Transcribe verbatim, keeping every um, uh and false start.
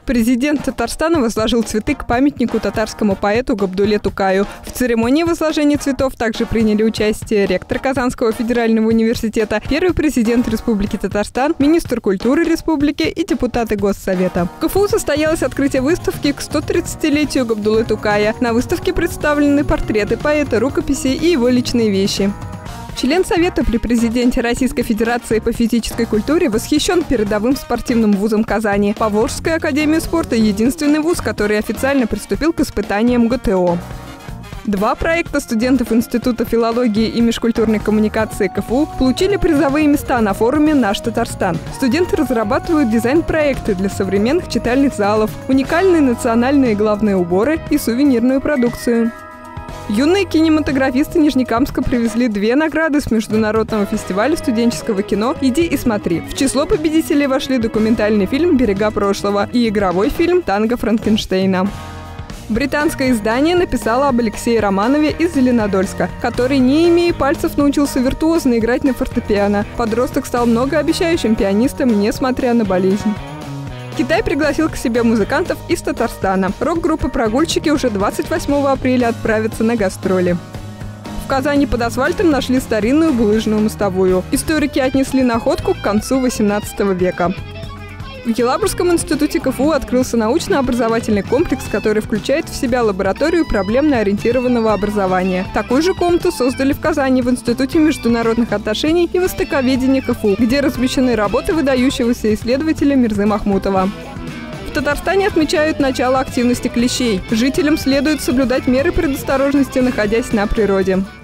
Президент Татарстана возложил цветы к памятнику татарскому поэту Габдулле Тукаю. В церемонии возложения цветов также приняли участие ректор Казанского федерального университета, первый президент Республики Татарстан, министр культуры республики и депутаты Госсовета. В КФУ состоялось открытие выставки к сто тридцатилетию Габдуллы Тукая. На выставке представлены портреты поэта, рукописи и его личные вещи. Член Совета при президенте Российской Федерации по физической культуре восхищен передовым спортивным вузом Казани. Поволжская академия спорта – единственный вуз, который официально приступил к испытаниям ГТО. Два проекта студентов Института филологии и межкультурной коммуникации КФУ получили призовые места на форуме «Наш Татарстан». Студенты разрабатывают дизайн-проекты для современных читальных залов, уникальные национальные главные уборы и сувенирную продукцию. Юные кинематографисты Нижнекамска привезли две награды с международного фестиваля студенческого кино «Иди и смотри». В число победителей вошли документальный фильм «Берега прошлого» и игровой фильм «Танго Франкенштейна». Британское издание написало об Алексее Романове из Зеленодольска, который, не имея пальцев, научился виртуозно играть на фортепиано. Подросток стал многообещающим пианистом, несмотря на болезнь. Китай пригласил к себе музыкантов из Татарстана. Рок-группа «Прогульщики» уже двадцать восьмого апреля отправится на гастроли. В Казани под асфальтом нашли старинную булыжную мостовую. Историки отнесли находку к концу восемнадцатого века. В Елабужском институте КФУ открылся научно-образовательный комплекс, который включает в себя лабораторию проблемно-ориентированного образования. Такую же комнату создали в Казани в Институте международных отношений и востоковедения КФУ, где размещены работы выдающегося исследователя Мирзы Махмутова. В Татарстане отмечают начало активности клещей. Жителям следует соблюдать меры предосторожности, находясь на природе.